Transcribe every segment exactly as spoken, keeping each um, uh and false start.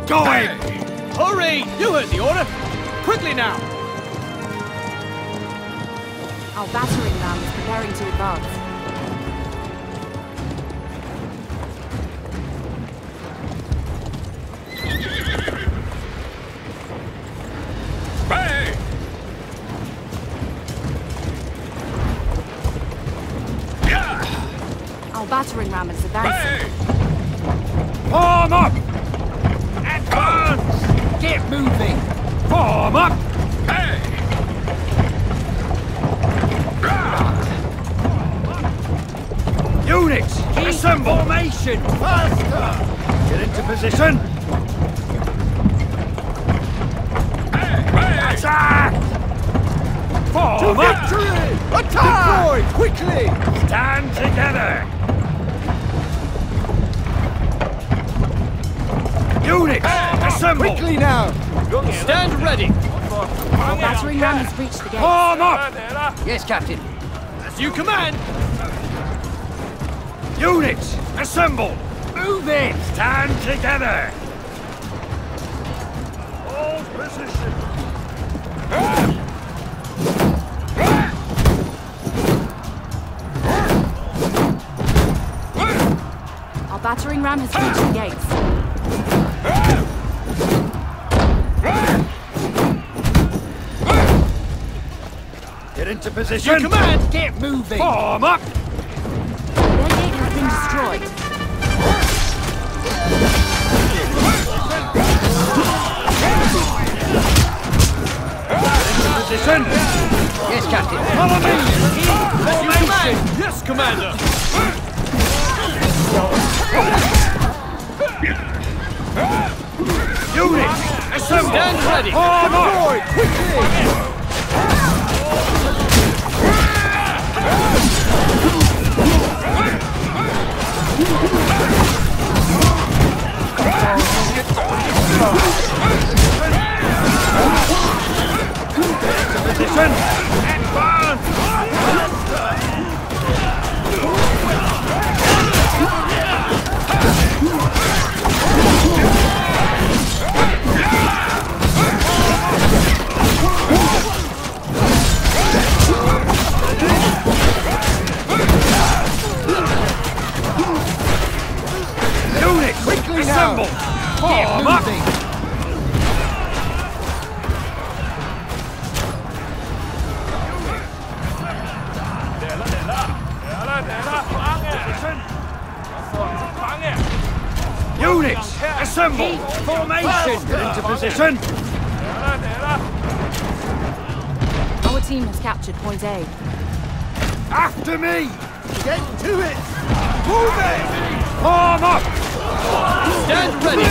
Get going! Hurry! You heard the order! Quickly now! Our battering ram is preparing to advance. Bang! Yeah! Our battering ram is advancing. Bang! Form up! Advance! Get moving! Form up! Hey! Units, assemble! Formation! Faster! Get into position! Hey! Hey! Attack! Form To up! victory! Attack! Deploy quickly! Stand together! Units, assemble! Quickly now! Stand ready! Our battering ram has reached the gate. Form up! Yes, Captain. As you command! Units, assemble! Move in! Stand together! Hold position! Our battering ram has reached the gates. Get into You position! command! Get moving! Form up! Their gate has been destroyed. Position! Yes, Captain. Follow me! Formation! Yes, Commander! Units, assemble! Stand ready! Form up! Deploy quickly! Position! Advance! Units, Quickly assemble! now! Form Get up! moving! Units, assemble! Formation! Get into position! Our team has captured point A. After me! Get to it! Move it! Form up! Stand ready!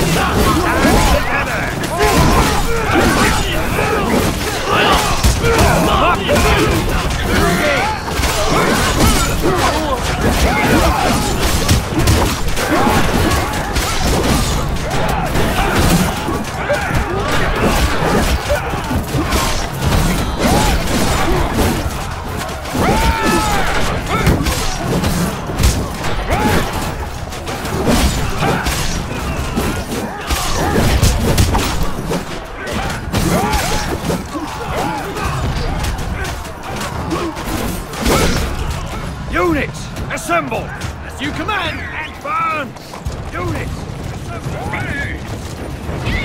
Units, assemble! As you command! Advance! Units, assemble!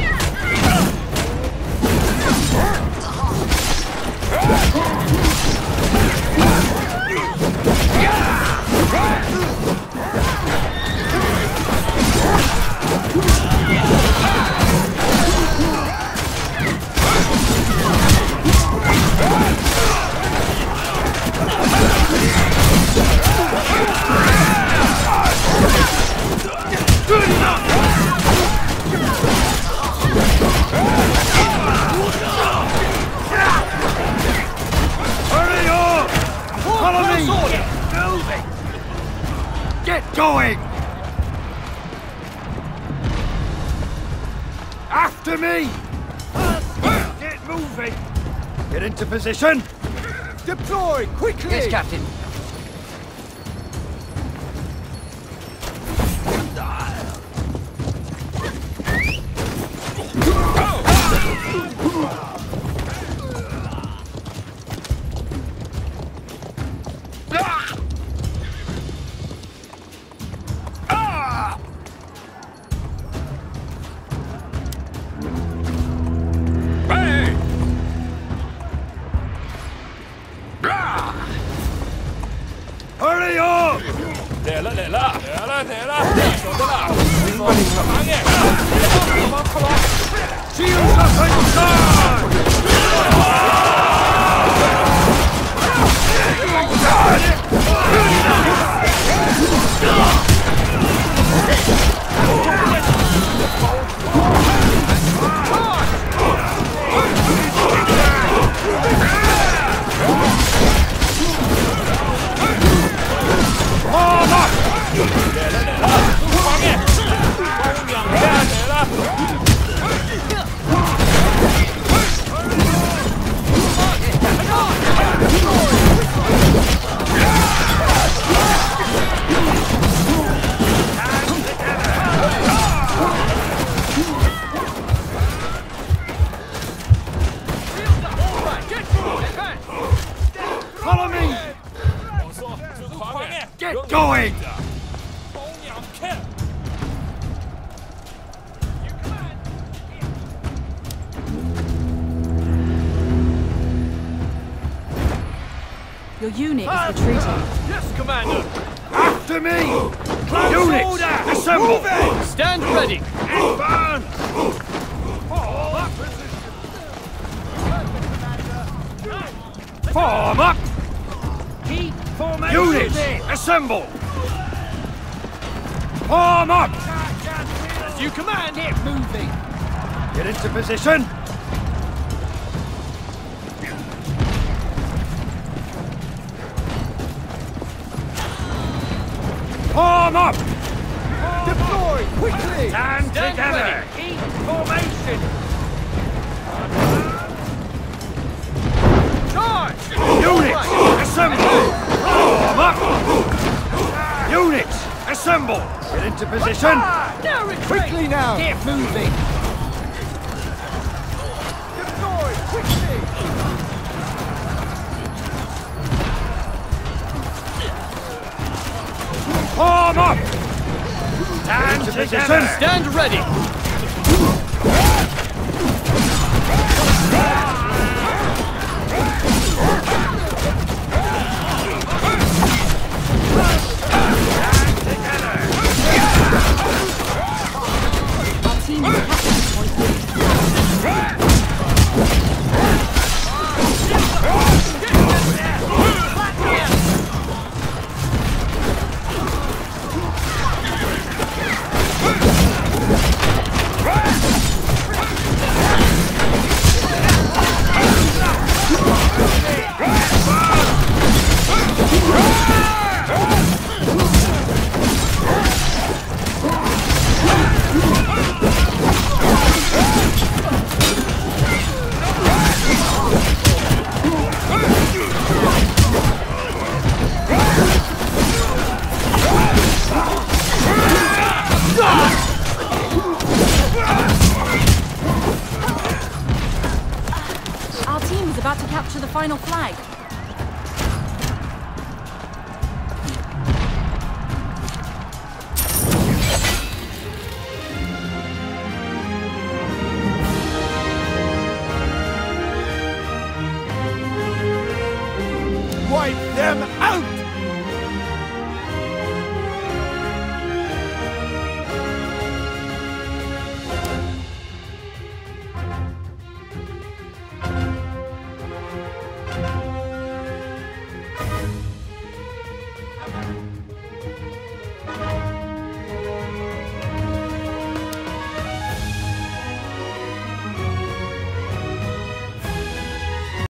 Good enough! Hurry up! Follow me! Moving! Get going! After me! Get moving! Get into position! Deploy quickly! Yes, Captain. opening them! Shields up inside! Follow me! Get going! Your unit is retreating. Yes, Commander! After me! Units, assemble! Stand ready! Burn! Form up! Keep formation! Units, assemble! Form up! As you command! Get moving! Get into position! Form up! Deploy! Quickly! Stand Stand together! ready! Keep formation! Charge! Units, assemble! Form up! Units, assemble! Get into position! Now retreat! Quickly now! Get moving! Deploy! Quickly! Form up! Stand into position! Stand ready! Our team is capturing point B. Our team is about to capture the final flag. Wipe them